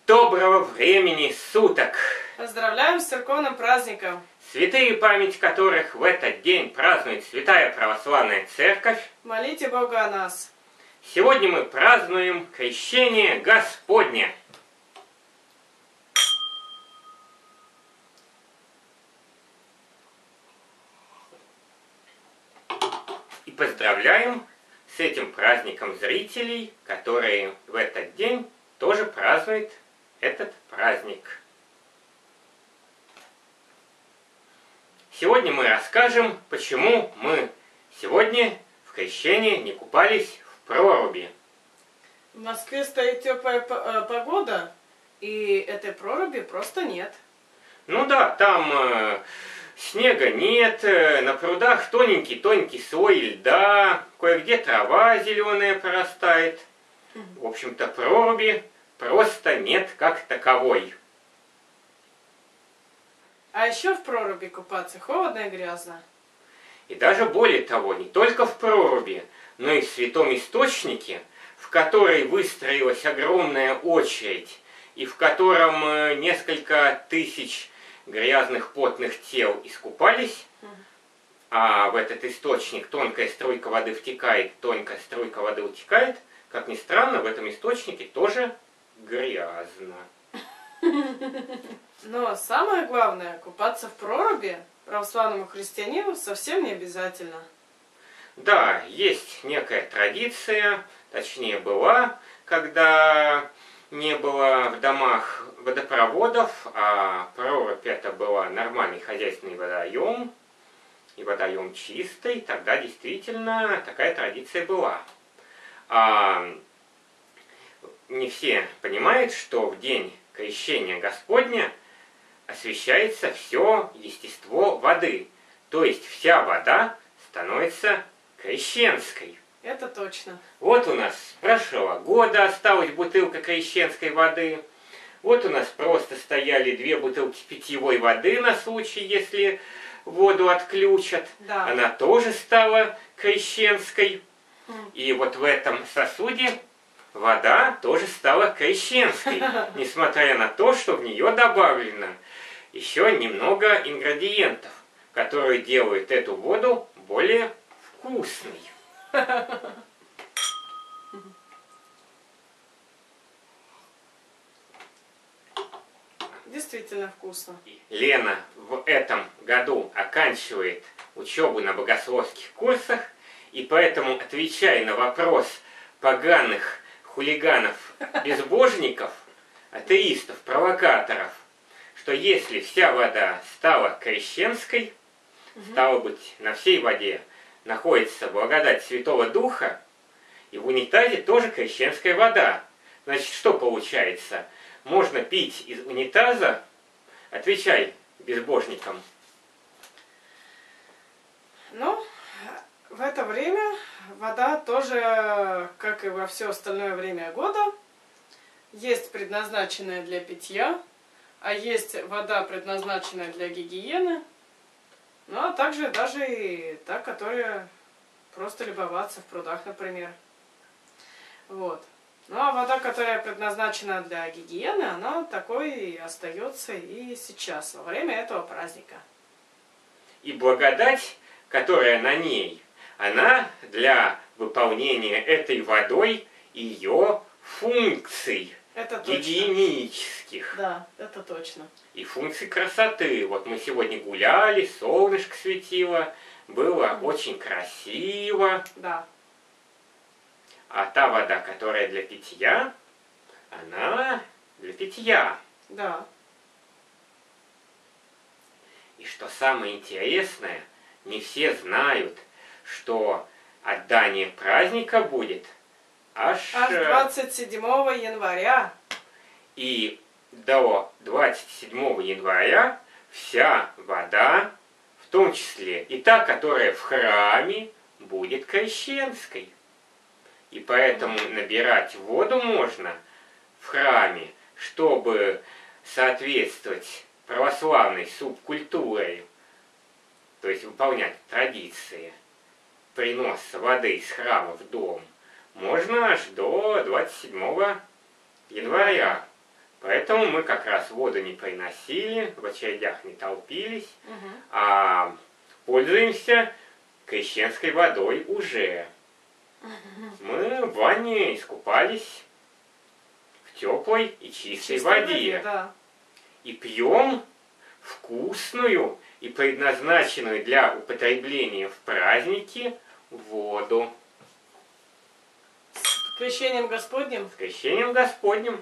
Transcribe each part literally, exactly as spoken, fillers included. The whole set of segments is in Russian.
Доброго времени суток! Поздравляем с церковным праздником! Святые, память которых в этот день празднует Святая Православная Церковь. Молите Бога о нас! Сегодня мы празднуем Крещение Господне. И поздравляем с этим праздником зрителей, которые в этот день тоже празднуют этот праздник. Сегодня мы расскажем, почему мы сегодня в крещении не купались в проруби. В Москве стоит теплая погода, и этой проруби просто нет. Ну да, там э, снега нет, э, на прудах тоненький-тоненький слой льда, кое-где трава зеленая прорастает. В общем-то, проруби просто нет как таковой. А еще в проруби купаться холодно и грязно. И даже более того, не только в проруби, но и в святом источнике, в который выстроилась огромная очередь, и в котором несколько тысяч грязных потных тел искупались, а в этот источник тонкая струйка воды втекает, тонкая струйка воды утекает, как ни странно, в этом источнике тоже грязно. Но самое главное, купаться в проруби православному христианину совсем не обязательно. Да, есть некая традиция, точнее была, когда не было в домах водопроводов, а прорубь это была нормальный хозяйственный водоем, и водоем чистый, тогда действительно такая традиция была. А не все понимают, что в день Крещения Господня освящается все естество воды, то есть вся вода становится крещенской. Это точно. Вот у нас с прошлого года осталась бутылка крещенской воды. Вот у нас просто стояли две бутылки питьевой воды на случай, если воду отключат. Да. Она тоже стала крещенской. Mm. И вот в этом сосуде вода тоже стала крещенской, несмотря на то, что в нее добавлено еще немного ингредиентов, которые делают эту воду более вкусной. Действительно вкусно. Лена в этом году оканчивает учебу на богословских курсах, и поэтому, отвечая на вопрос поганых хулиганов, безбожников, атеистов, провокаторов, что если вся вода стала крещенской, угу. стало быть, на всей воде находится благодать Святого Духа, и в унитазе тоже крещенская вода. Значит, что получается? Можно пить из унитаза? Отвечай безбожникам. Ну, в это время вода тоже, как и во все остальное время года, есть предназначенная для питья, а есть вода, предназначенная для гигиены, ну а также даже и та, которая просто любоваться в прудах, например. Вот. Ну а вода, которая предназначена для гигиены, она такой и остается и сейчас, во время этого праздника. И благодать, которая на ней, она для выполнения этой водой ее функций это точно. Гигиенических. Да, это точно. И функций красоты. Вот мы сегодня гуляли, солнышко светило, было mm. очень красиво. Да. А та вода, которая для питья, она для питья. Да. И что самое интересное, не все знают, что отдание праздника будет аж, аж двадцать седьмого января. И до двадцать седьмого января вся вода, в том числе и та, которая в храме, будет крещенской. И поэтому набирать воду можно в храме, чтобы соответствовать православной субкультуре, то есть выполнять традиции приноса воды из храма в дом, можно аж до двадцать седьмого января. Поэтому мы как раз воду не приносили, в очередях не толпились, Угу. а пользуемся крещенской водой уже. Мы в ванне искупались в теплой и чистой Чистой воде. воде, да. И пьем вкусную и предназначенную для употребления в праздники воду. С крещением Господним. С крещением Господним.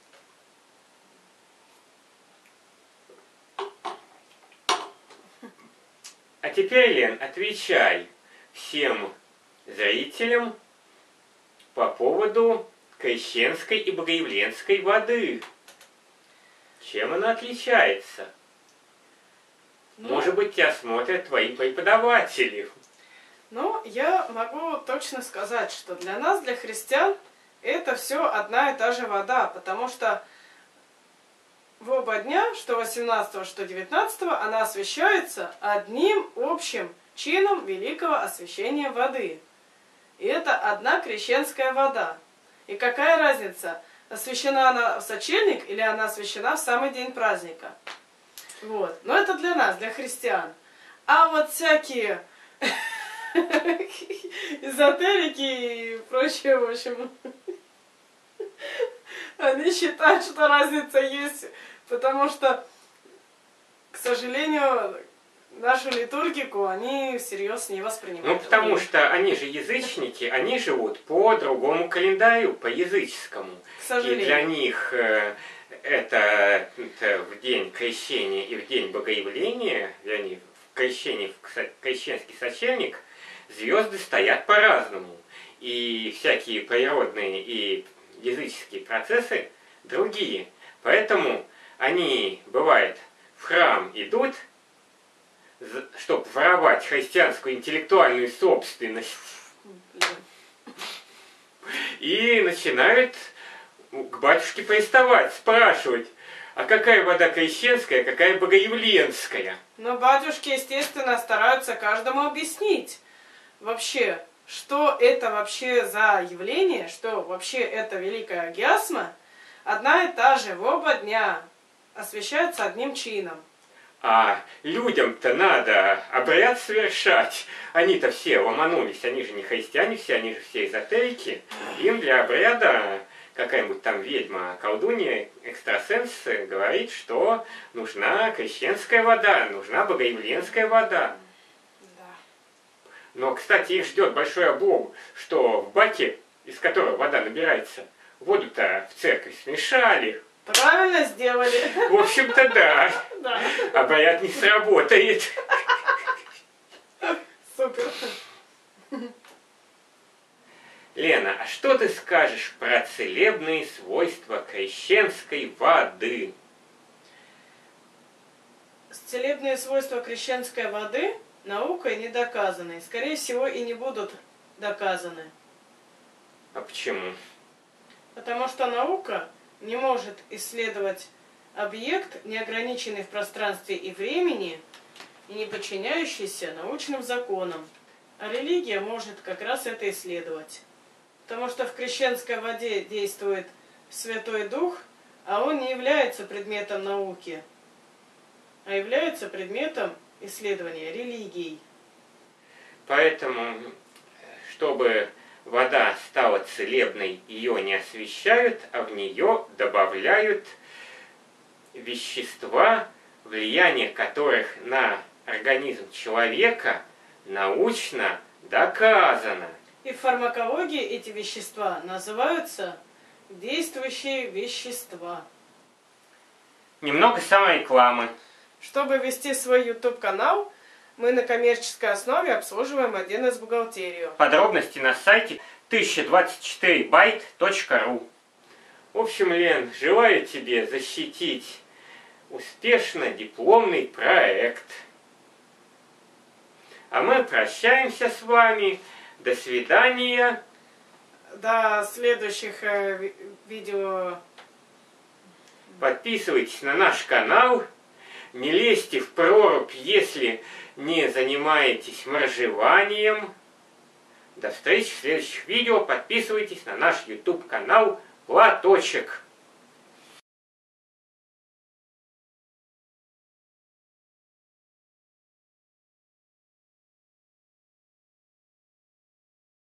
А теперь, Лен, отвечай всем зрителям по поводу крещенской и богоявленской воды. Чем она отличается? Ну, Может быть, тебя смотрят твои преподаватели. Ну, я могу точно сказать, что для нас, для христиан, это все одна и та же вода, потому что в оба дня, что восемнадцатого, что девятнадцатого, она освящается одним общим чином великого освящения воды. И это одна крещенская вода. И какая разница, освящена она в сочельник или она освящена в самый день праздника? Вот. Но это для нас, для христиан. А вот всякие эзотерики и прочее, в общем, они считают, что разница есть, потому что, к сожалению, нашу литургику они всерьез не воспринимают. Ну, потому что они же язычники, они живут по другому календарю, по языческому. К сожалению. И для них э, это, это в день крещения и в день богоявления, вернее, в крещении, в крещенский сочельник, звезды стоят по-разному. И всякие природные и языческие процессы другие. Поэтому они, бывает, в храм идут, чтобы воровать христианскую интеллектуальную собственность. И начинают к батюшке приставать, спрашивать, а какая вода крещенская, а какая богоявленская? Но батюшки, естественно, стараются каждому объяснить вообще, что это вообще за явление, что вообще это великая агиасма, одна и та же в оба дня освящается одним чином. А людям-то надо обряд совершать. Они-то все ломанулись, они же не христиане все, они же все эзотерики. Им для обряда какая-нибудь там ведьма, колдунья, экстрасенс говорит, что нужна крещенская вода, нужна богоявленская вода. Да. Но, кстати, их ждет большой облом, что в баке, из которого вода набирается, воду-то в церковь смешали. Правильно сделали. В общем-то, да. Да. Обряд не сработает. Супер. Лена, а что ты скажешь про целебные свойства крещенской воды? Целебные свойства крещенской воды наукой не доказаны. Скорее всего, и не будут доказаны. А почему? Потому что наука не может исследовать объект, не ограниченный в пространстве и времени, и не подчиняющийся научным законам. А религия может как раз это исследовать. Потому что в крещенской воде действует Святой Дух, а он не является предметом науки, а является предметом исследования религией. Поэтому, чтобы вода стала целебной, ее не освещают, а в нее добавляют вещества, влияние которых на организм человека научно доказано. И в фармакологии эти вещества называются действующие вещества. Немного саморекламы. Чтобы вести свой YouTube-канал, мы на коммерческой основе обслуживаем один эс бухгалтерию. Подробности на сайте тысяча двадцать четыре байт точка ру. В общем, Лен, желаю тебе защитить успешно дипломный проект. А мы прощаемся с вами. До свидания. До следующих э, ви видео. Подписывайтесь на наш канал. Не лезьте в прорубь, если не занимаетесь моржеванием. До встречи в следующих видео. Подписывайтесь на наш YouTube канал Платочек.